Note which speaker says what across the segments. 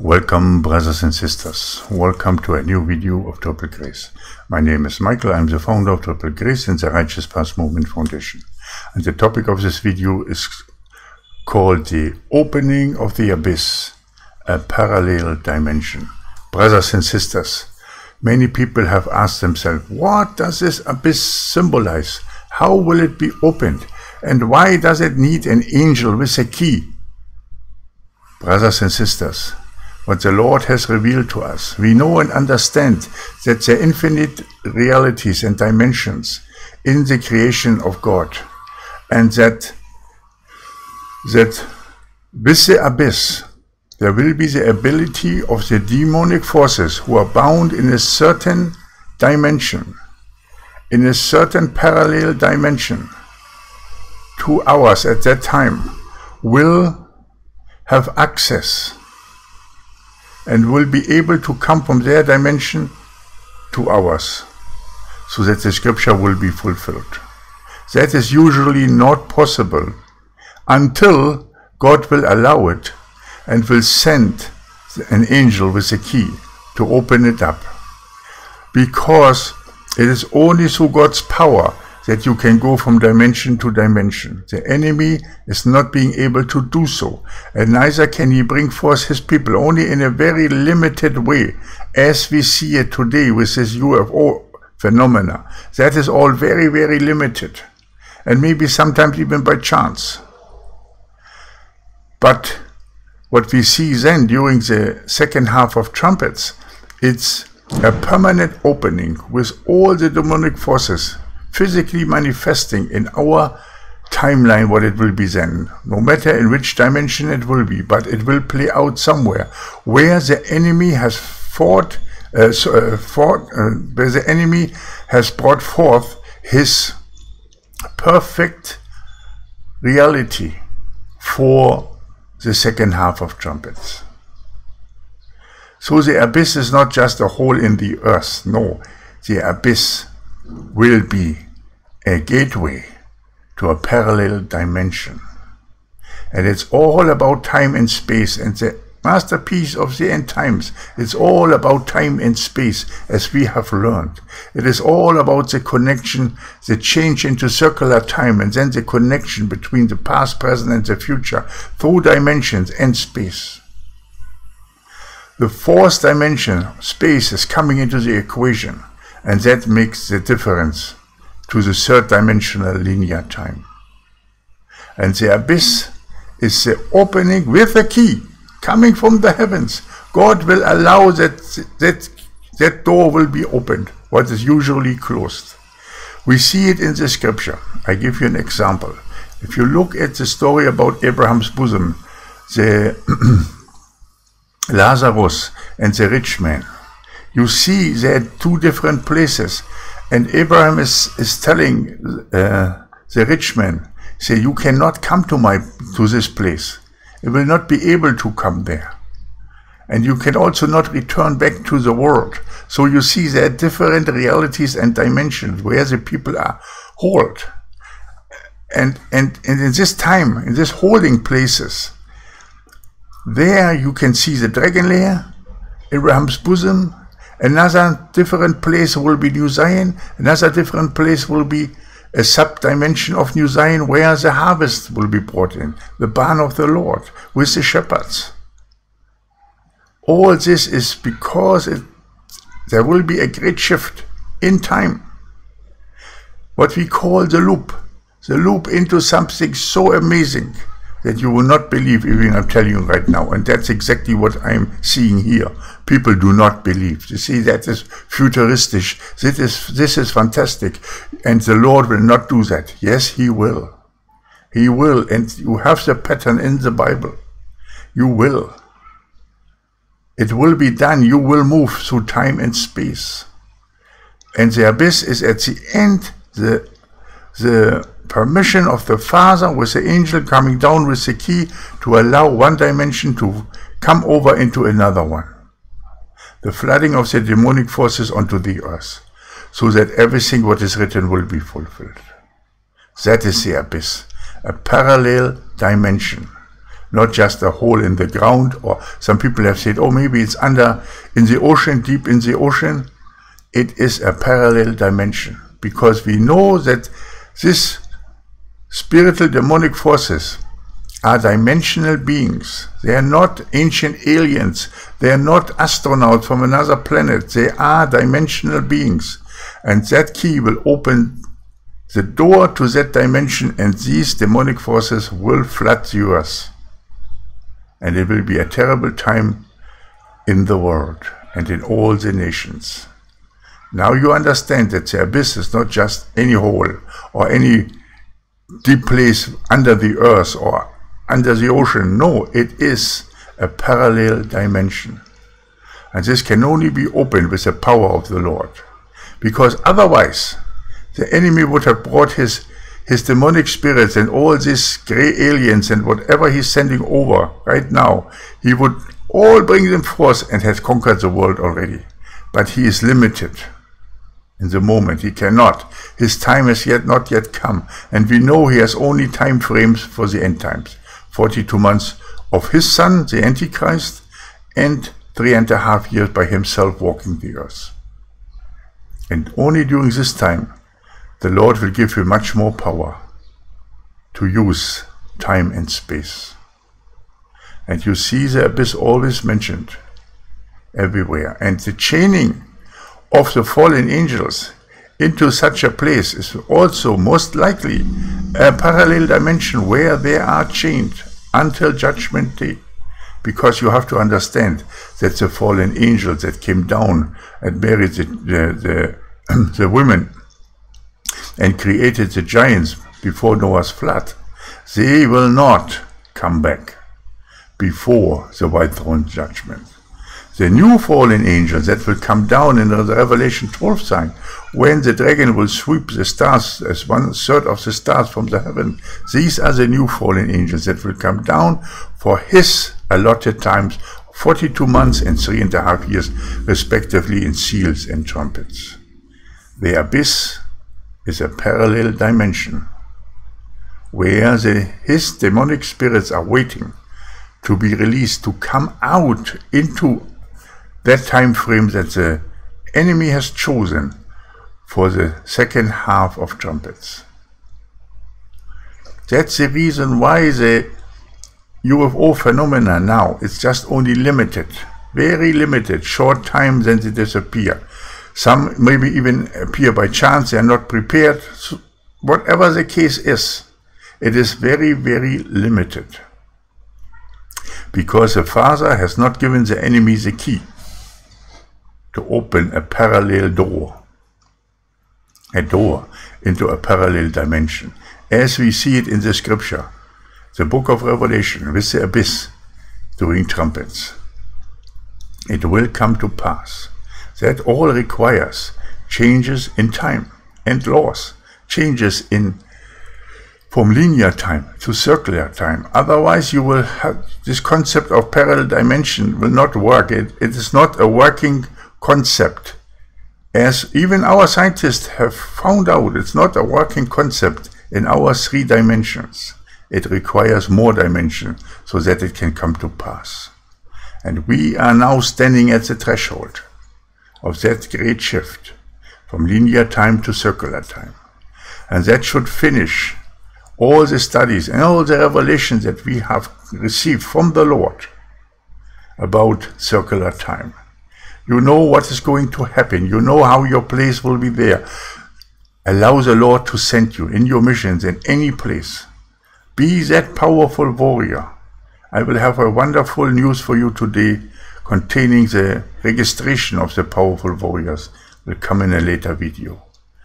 Speaker 1: Welcome, brothers and sisters. Welcome to a new video of Triple Grace. My name is Michael. I'm the founder of Triple Grace and the Righteous Path Movement Foundation. And the topic of this video is called the opening of the abyss, a parallel dimension. Brothers and sisters, many people have asked themselves, what does this abyss symbolize? How will it be opened? And why does it need an angel with a key? Brothers and sisters, what the Lord has revealed to us, we know and understand that there are infinite realities and dimensions in the creation of God, and that with the abyss there will be the ability of the demonic forces who are bound in a certain dimension, in a certain parallel dimension to ours at that time, will have access and will be able to come from their dimension to ours, so that the scripture will be fulfilled. That is usually not possible until God will allow it and will send an angel with a key to open it up. Because it is only through God's power that you can go from dimension to dimension. The enemy is not being able to do so, and neither can he bring forth his people, only in a very limited way, as we see it today with this UFO phenomena. That is all very, very limited, and maybe sometimes even by chance. But what we see then during the second half of trumpets, it's a permanent opening with all the demonic forces physically manifesting in our timeline what it will be then, no matter in which dimension it will be, but it will play out somewhere where the enemy has where the enemy has brought forth his perfect reality for the second half of trumpets. So the abyss is not just a hole in the earth, no, the abyss will be a gateway to a parallel dimension. And it's all about time and space, and the masterpiece of the end times, it's all about time and space, as we have learned. It is all about the connection, the change into circular time, and then the connection between the past, present, and the future through dimensions and space. The fourth dimension, space, is coming into the equation, and that makes the difference to the third dimensional linear time. And the abyss is the opening with a key coming from the heavens. God will allow that door will be opened, what is usually closed. We see it in the scripture. I give you an example. If you look at the story about Abraham's bosom, the Lazarus and the rich man, you see there are two different places, and Abraham is telling the rich man, say, you cannot come to this place. It will not be able to come there. And you can also not return back to the world. So you see there are different realities and dimensions where the people are held. And in this time, in these holding places, there you can see the dragon lair, Abraham's bosom. Another different place will be New Zion. Another different place will be a sub-dimension of New Zion where the harvest will be brought in, the barn of the Lord with the shepherds. All this is because there will be a great shift in time. What we call the loop into something so amazing that you will not believe even I'm telling you right now. And that's exactly what I'm seeing here. People do not believe. You see, that is futuristic. This is fantastic. And the Lord will not do that. Yes, He will. He will. And you have the pattern in the Bible. You will. It will be done. You will move through time and space. And the abyss is at the end, the permission of the Father with the angel coming down with the key to allow one dimension to come over into another one. The flooding of the demonic forces onto the earth, so that everything what is written will be fulfilled. That is the abyss, a parallel dimension not just a hole in the ground, or some people have said, oh, maybe it's in the ocean, deep in the ocean. It is a parallel dimension, because we know that these spiritual demonic forces are dimensional beings. They are not ancient aliens. They are not astronauts from another planet. They are dimensional beings. And that key will open the door to that dimension, and these demonic forces will flood the earth. And it will be a terrible time in the world and in all the nations. Now you understand that the abyss is not just any hole or any deep place under the earth or under the ocean. No, it is a parallel dimension. And this can only be opened with the power of the Lord. Because otherwise, the enemy would have brought his demonic spirits and all these gray aliens and whatever he's sending over right now. He would all bring them forth and has conquered the world already. But he is limited in the moment. He cannot. His time has not yet come. And we know he has only time frames for the end times. 42 months of his son, the Antichrist, and 3.5 years by himself walking the earth. And only during this time, the Lord will give you much more power to use time and space. And you see the abyss always mentioned everywhere. And the chaining of the fallen angels into such a place is also most likely a parallel dimension where they are chained until Judgment Day. Because you have to understand that the fallen angels that came down and buried the women and created the giants before Noah's flood, they will not come back before the white throne judgment. The new fallen angels that will come down in the Revelation 12 sign, when the dragon will sweep the stars as 1/3 of the stars from the heaven, these are the new fallen angels that will come down for his allotted times, 42 months and 3.5 years, respectively, in seals and trumpets. The abyss is a parallel dimension where his demonic spirits are waiting to be released, to come out into that time frame that the enemy has chosen for the second half of trumpets. That's the reason why the UFO phenomena now, it's just only limited, very limited, short time, then they disappear. Some maybe even appear by chance, they are not prepared. So whatever the case is, it is very, very limited. Because the Father has not given the enemy the key to open a parallel door, a door into a parallel dimension, as we see it in the scripture, the book of Revelation, with the abyss during trumpets. It will come to pass. That all requires changes in time and laws, changes from linear time to circular time. Otherwise, you will have this concept of parallel dimension will not work. It is not a working concept. As even our scientists have found out, it's not a working concept in our 3 dimensions. It requires more dimension so that it can come to pass. And we are now standing at the threshold of that great shift from linear time to circular time. And that should finish all the studies and all the revelations that we have received from the Lord about circular time. You know what is going to happen. You know how your place will be there. Allow the Lord to send you in your missions in any place. Be that powerful warrior. I will have a wonderful news for you today containing the registration of the powerful warriors. Will come in a later video.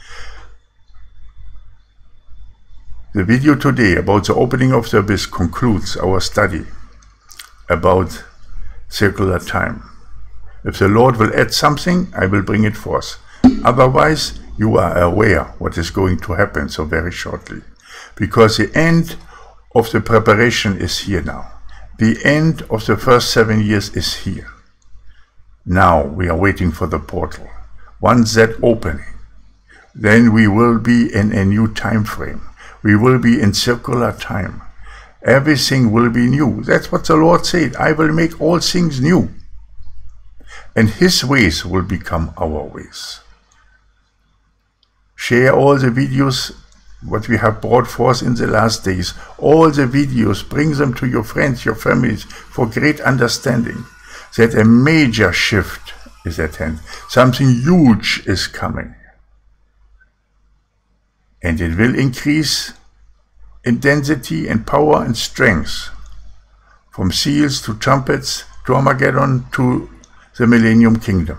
Speaker 1: The video today about the opening of the abyss concludes our study about circular time. If the Lord will add something, I will bring it forth. Otherwise, you are aware what is going to happen so very shortly. Because the end of the preparation is here now. The end of the first 7 years is here. Now we are waiting for the portal. Once that opening, then we will be in a new time frame. We will be in circular time. Everything will be new. That's what the Lord said. I will make all things new. And His ways will become our ways. Share all the videos what we have brought forth in the last days. All the videos, bring them to your friends, your families, for great understanding that a major shift is at hand. Something huge is coming. And it will increase in density and power and strength, from seals to trumpets to Armageddon to the Millennium Kingdom.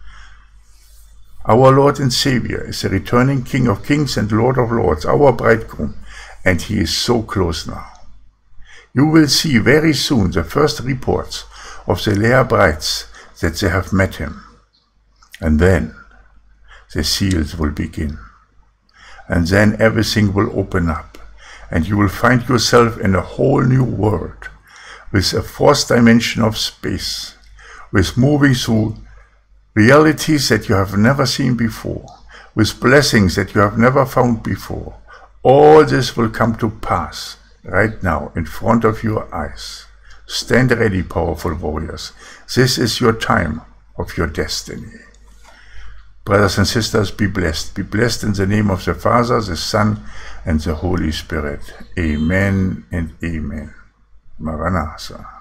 Speaker 1: Our Lord and Savior is the returning King of Kings and Lord of Lords, our bridegroom, and He is so close now. You will see very soon the first reports of the Leah brides that they have met Him. And then the seals will begin. And then everything will open up. And you will find yourself in a whole new world, with a fourth dimension of space, with moving through realities that you have never seen before, with blessings that you have never found before. All this will come to pass right now in front of your eyes. Stand ready, powerful warriors. This is your time of your destiny. Brothers and sisters, be blessed. Be blessed in the name of the Father, the Son, and the Holy Spirit. Amen and amen. Maranatha.